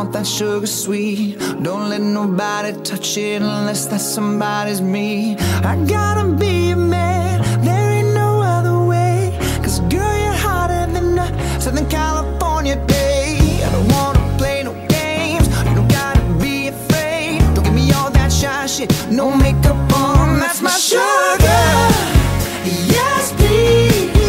want that sugar sweet. Don't let nobody touch it unless that somebody's me. I gotta be a man, there ain't no other way. Cause girl, you're hotter than a Southern California day. I don't wanna play no games, you don't gotta be afraid. Don't give me all that shy shit, no makeup on, that's my sugar. Yes, please.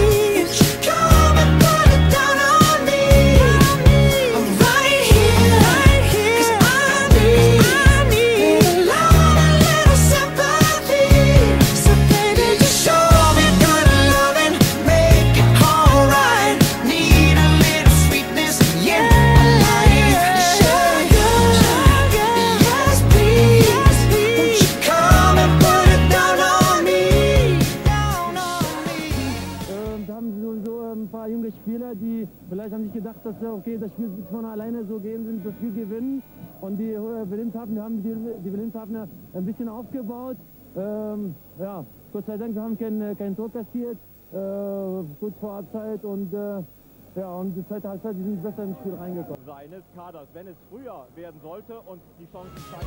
Spieler, die vielleicht haben sich gedacht, dass okay, das Spiel von alleine so gehen, sind das Spiel gewinnen, und die Wilhelmshavener haben die Wilhelmshavener ein bisschen aufgebaut. Ja, Gott sei Dank, wir haben kein Tor kassiert, kurz vor Halbzeit, und ja, und die zweite Halbzeit, die sind besser ins Spiel reingekommen. Seines Kaders, wenn es früher werden sollte und die Chancen steigen.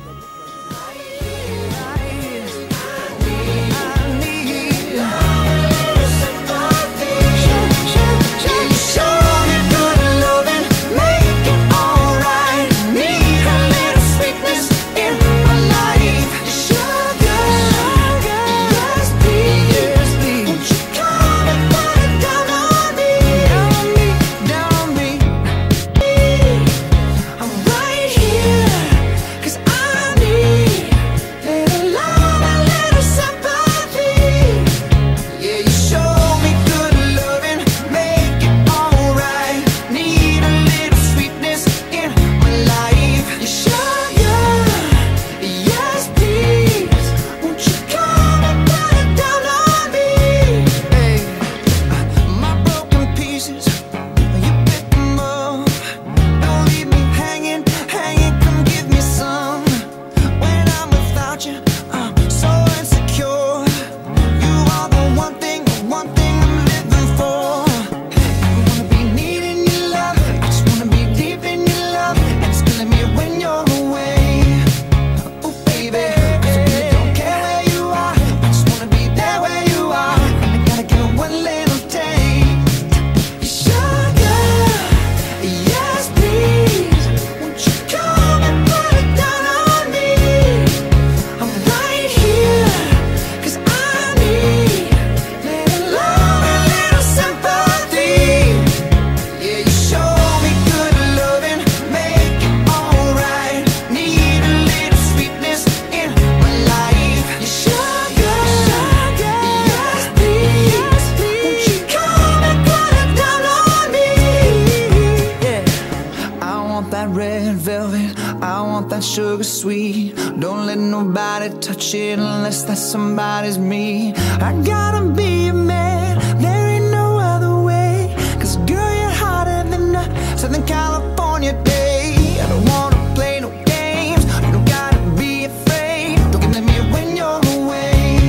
Sugar sweet, don't let nobody touch it unless that somebody's me. I gotta be a man, there ain't no other way. Cause girl, you're hotter than a Southern California day. I don't wanna play no games, you don't gotta be afraid. Don't give me when you're away.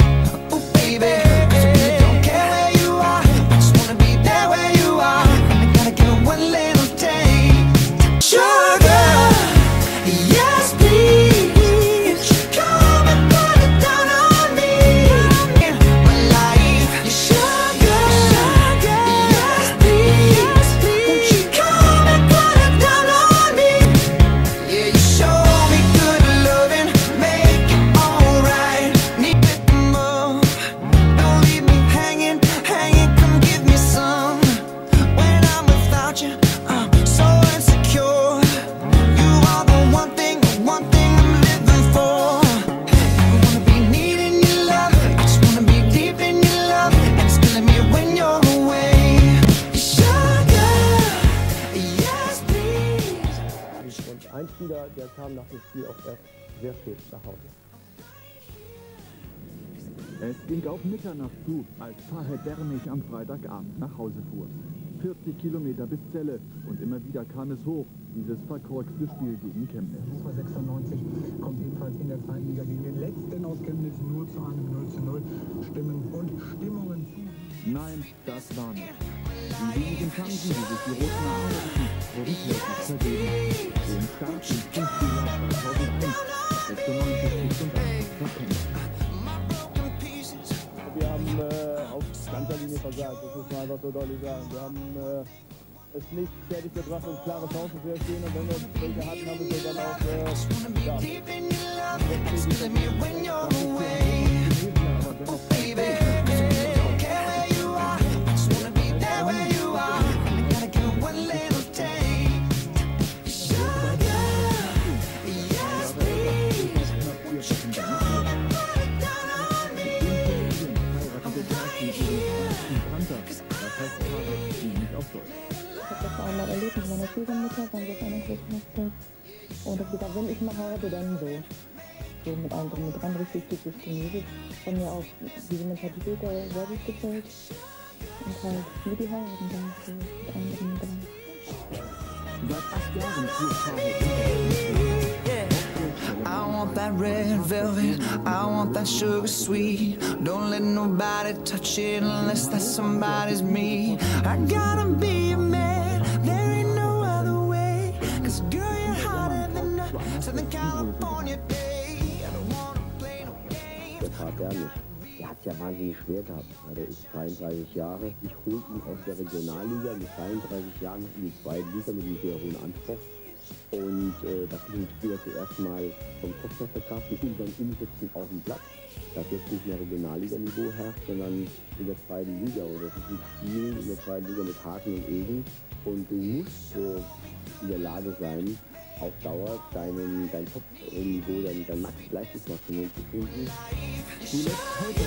Oh baby, cause I really don't care where you are, I just wanna be there where you are. I gotta get one little taste. Sugar. Yes, please. Won't you come and put it down on me? In my life, your sugar. Yes, please. Won't you come and put it down on me? Yeah, you show me good loving, make it alright. Need it more. Don't leave me hanging, come give me some. When I'm without you, I'm so insecure. You are the one thing I'm living for. I wanna be needing your love, I just wanna be deep in your love, and it's killing me when you're away. Sugar, yes please. Und ein Spieler, der kam nach dem Spiel auch erst sehr spät nach Hause. Es ging auf Mitternacht zu, als Fahed Dermisch am Freitagabend nach Hause fuhr. 40 Kilometer bis Celle, und immer wieder kam es hoch, dieses verkorkste Spiel gegen Chemnitz. 96 kommt ebenfalls in der zweiten Liga gegen den letzten aus Chemnitz nur zu einem 0:0. Stimmen und Stimmungen zu. Nein, das war nicht. Die wenigen Chancen, die sich die Roten erarbeiteten, wurden kläglich vergeben. Den Start im Pflichtspieljahr 2001, 96 und 80 verpennt. Wir haben auf ganzer Linie versagt, das muss man einfach so deutlich sagen. Wir haben es nicht fertig gebracht, uns klare Chancen zu erstehen, und wenn wir welche hatten, haben wir sie dann auch Ich habe das einmal erlebt mit meiner Schwiegermutter, waren wir auf einer großen Hochzeit. Und ich gesagt, wenn ich mal heirate, dann so. So mit allem drum und dran, richtig diszipliniert. Von mir auch, diese Mentalität da sehr gut gefällt. Und halt, wie die heiraten dann, so mit allem drum und dran. Seit 8 Jahren führt Paare I want that red velvet, I want that sugar sweet. Don't let nobody touch it unless that somebody's me. I gotta be a man, there ain't no other way. Cause girl, you're hotter than a Southern California day. I don't wanna play no games. Der Vater nicht. Er hat es ja wahnsinnig schwer gehabt. Ja, der ist 33 Jahre. Ich holte ihn aus der Regionalliga mit 33 Jahren in die zweite Liga mit einem sehr hohen Anspruch. Und das ist ein Spieler zuerst mal vom Kopf her verkraften und dann umsetzen auf dem Platz. Das jetzt nicht mehr Regionalliga-Niveau herrscht, sondern in der zweiten Liga. Und das ist ein Spiel in der zweiten Liga mit Haken und Ösen. Und du musst in der Lage sein, auf Dauer dein Top-Niveau, dein Max-Leistungsmaximum zu finden. Du lässt heute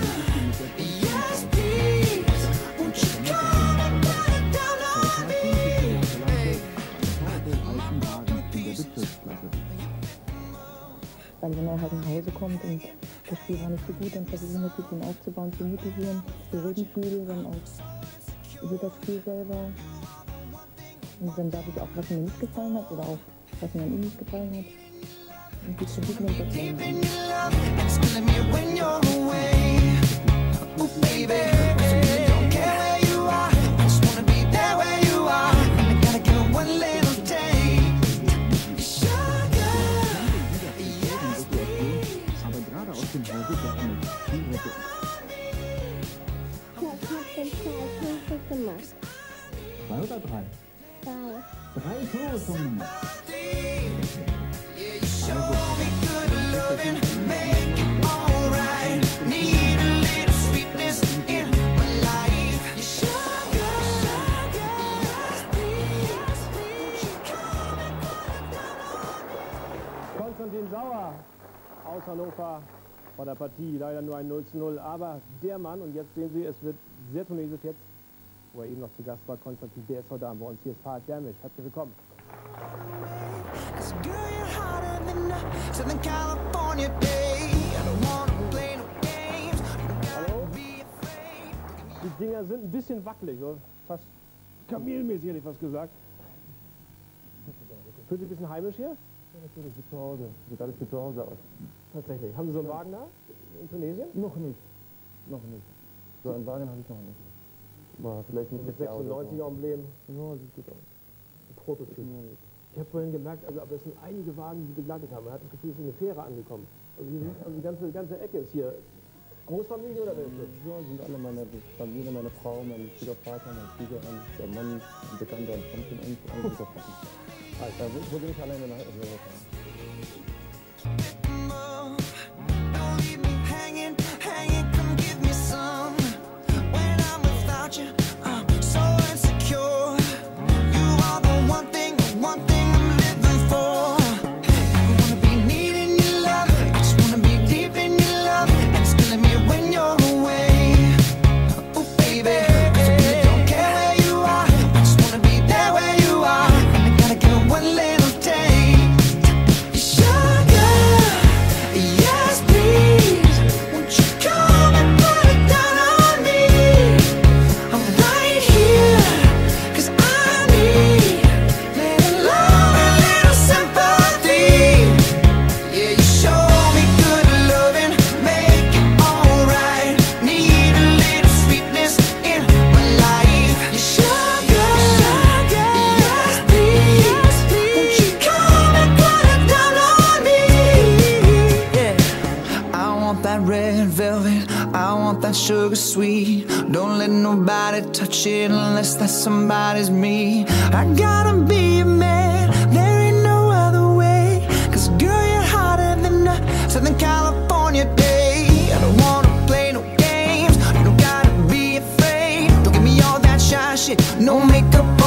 Weil wenn er halt nach Hause kommt und das Spiel war nicht so gut, dann versuchen wir natürlich ihn aufzubauen, zu motivieren. Wir reden viel, dann auch über das Spiel selber. Und dann sage ich auch, was mir nicht gefallen hat oder auch, was mir an ihm nicht gefallen hat. Und die Kritik nimmt das dann aber gerade aus dem Hause der Energie viel hätte. Ich habe den 2 Punkte gemacht. 2 oder 3? 2. 3 Tore schon. Konstantin Sauer aus Hannover bei der Partie, leider nur ein 0:0, aber der Mann, und jetzt sehen Sie, es wird sehr tunesisch jetzt, wo er eben noch zu Gast war, Konstantin, der ist heute Abend bei uns. Hier ist Fahad Dermisch. Herzlich willkommen. Hallo? Die Dinger sind ein bisschen wackelig, so fast kamelmäßig, hätte ich fast gesagt. Fühlt sich ein bisschen heimisch hier? Ja, natürlich, wie zu Hause. Sieht alles wie zu Hause aus. Tatsächlich. Haben Sie so einen Wagen da in Tunesien? Noch nicht. Noch nicht. So einen Wagen habe ich noch nicht. War vielleicht nicht Mit das Jahr oder 96er Emblem. Ja, sieht gut aus. Prototyp. Ich habe vorhin gemerkt, aber es sind einige Wagen, die begleitet haben. Man hat das Gefühl, es ist eine Fähre angekommen. Also, hier sind, die ganze Ecke ist hier. Großfamilie oder wer ist das? Ja, sind alle meine Familie, meine Frau, mein Schwiegervater, mein Schwiegermann, der Mann, ein Bekannter und Freund von uns, alle Schwiegervater. Also, ich wurde nicht alleine nach Hause fahren. Shut that sugar sweet. Don't let nobody touch it unless that somebody's me. I gotta be a man, there ain't no other way. Cause girl, you're hotter than a Southern California day. I don't wanna play no games, you don't gotta be afraid. Don't give me all that shy shit, no makeup